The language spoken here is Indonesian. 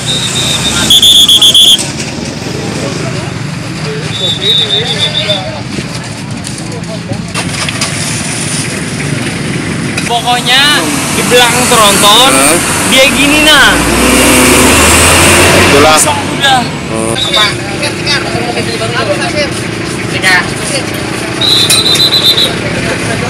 Pokoknya di belakang tronton dia gini nah. Itulah. Udah. Tiga.